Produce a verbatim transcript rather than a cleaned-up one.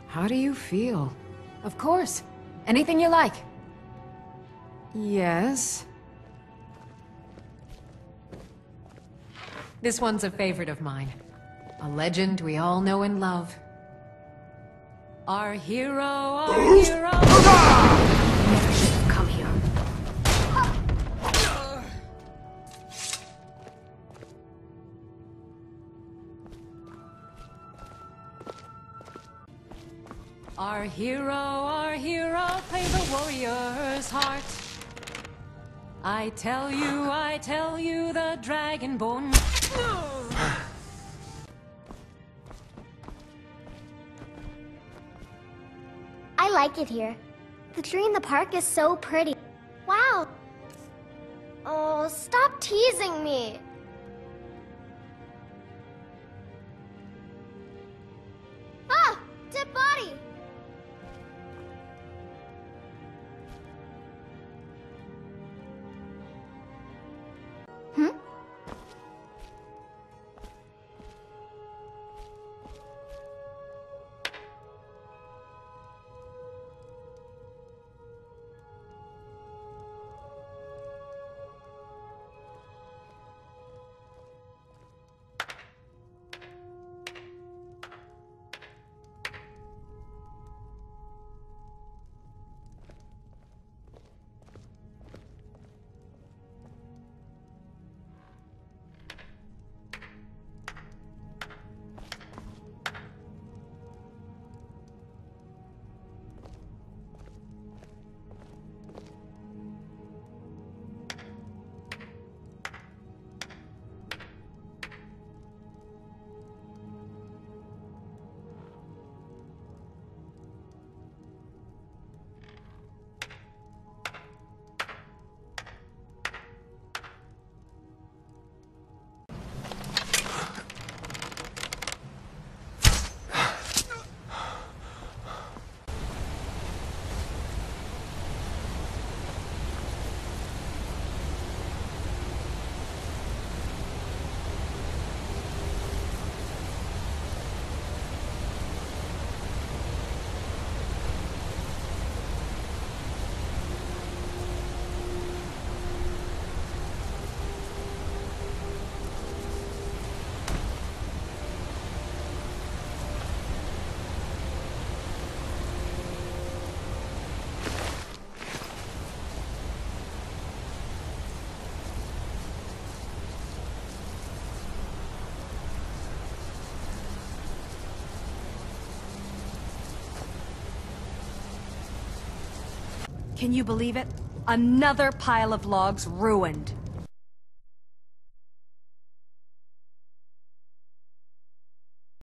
How do you feel? Of course. Anything you like. Yes? This one's a favorite of mine. A legend we all know and love. Our hero, our hero... Never should have come here. Our hero, our hero, play the warrior's heart. I tell you, I tell you, the dragonborn... I like it here. The tree in the park is so pretty. Wow. Oh, stop teasing me. Ah! Dead body! Hmm? Can you believe it? Another pile of logs ruined.